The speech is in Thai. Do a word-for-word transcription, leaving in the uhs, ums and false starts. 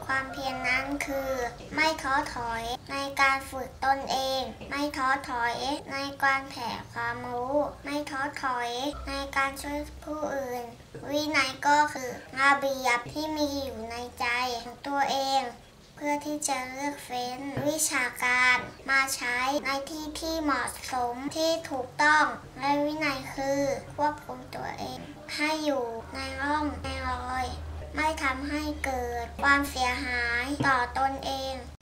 ความเพียรนั้นคือไม่ท้อถอยในการฝึกตนเองไม่ท้อถอยในการแผ่ความรู้ไม่ท้อถอยในการช่วยผู้อื่นวินัยก็คือระเบียบที่มีอยู่ในใจของตัวเองเพื่อที่จะเลือกเฟ้นวิชาการมาใช้ในที่ที่เหมาะสมที่ถูกต้องและวินัยคือควบคุมตัวเองให้อยู่ในร่องในรอยไม่ทำให้เกิดความเสียหายต่อตนเอง